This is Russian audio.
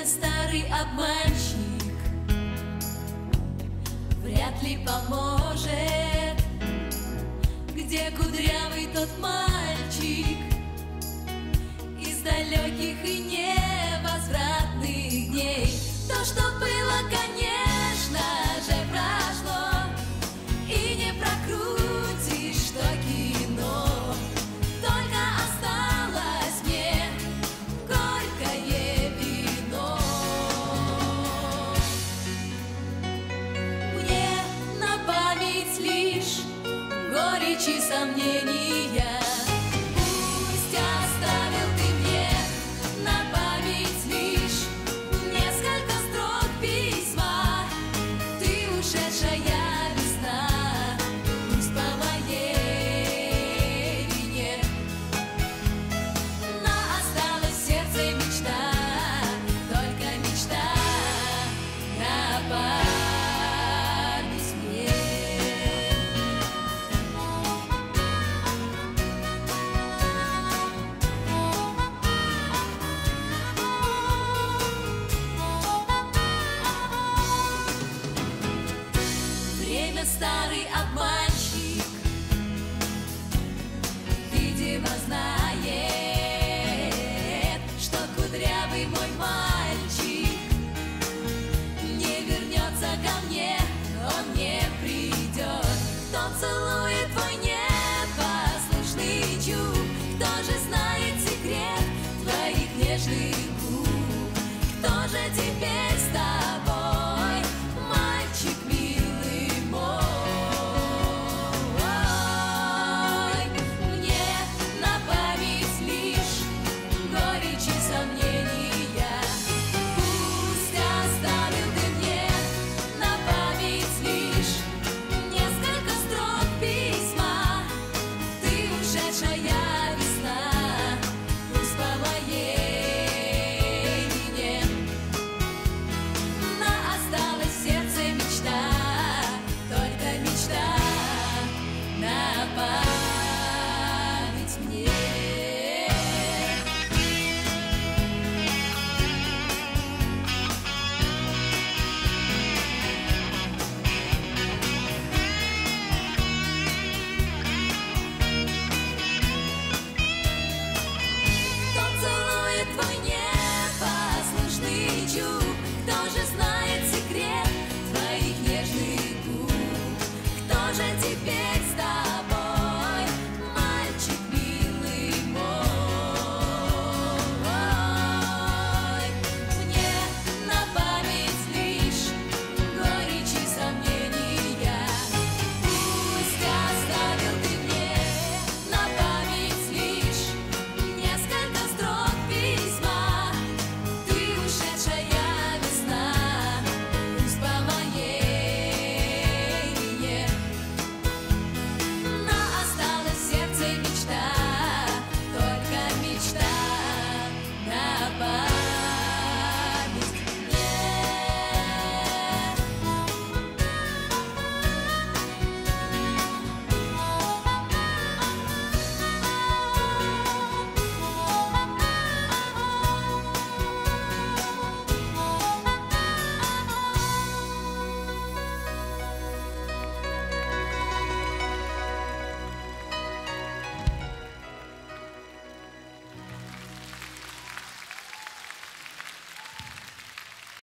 старый обманщик вряд ли поможет. Где кудрявый тот мальчик из далеких и невозвратных дней? То, что было, конечно же, прошло, и не прокрутишь то кино. Только осталось мне горькое вино. Мне на память лишь горечь и сомнения. Пусть оставил ты мне на память лишь несколько строк письма. Ты ушедшая весна, пусть по моей вине. Но осталась в сердце мечта, только мечта на память мне. Время старый обманщик, видимо, знает, что кудрявый мой мальчик не вернется ко мне, он не придет. Кто целует твой непослушный чуб? Кто же знает секрет твоих нежных губ? Кто же тебя